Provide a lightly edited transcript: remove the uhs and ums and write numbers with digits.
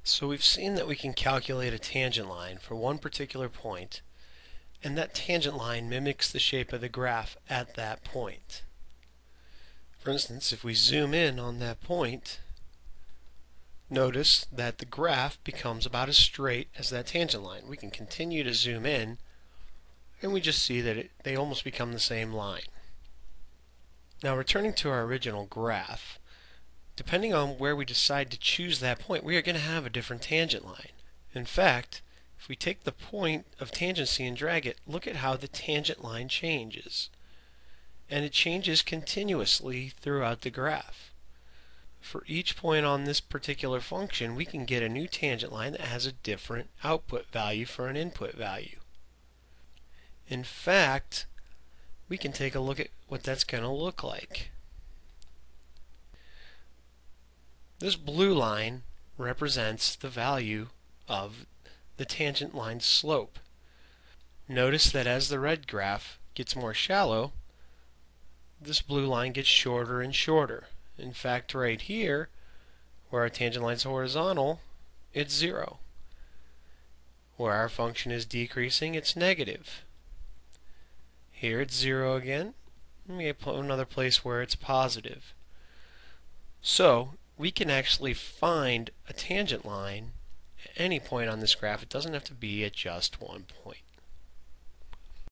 So we've seen that we can calculate a tangent line for one particular point, and that tangent line mimics the shape of the graph at that point. For instance, if we zoom in on that point, notice that the graph becomes about as straight as that tangent line. We can continue to zoom in, and we just see that they almost become the same line. Now, returning to our original graph, depending on where we decide to choose that point, we are going to have a different tangent line. In fact, if we take the point of tangency and drag it, look at how the tangent line changes. And it changes continuously throughout the graph. For each point on this particular function, we can get a new tangent line that has a different output value for an input value. In fact, we can take a look at what that's going to look like. This blue line represents the value of the tangent line's slope. Notice that as the red graph gets more shallow, this blue line gets shorter and shorter. In fact, right here, where our tangent line is horizontal, it's 0. Where our function is decreasing, it's negative. Here it's 0 again. Let me put another place where it's positive. So we can actually find a tangent line at any point on this graph. It doesn't have to be at just one point.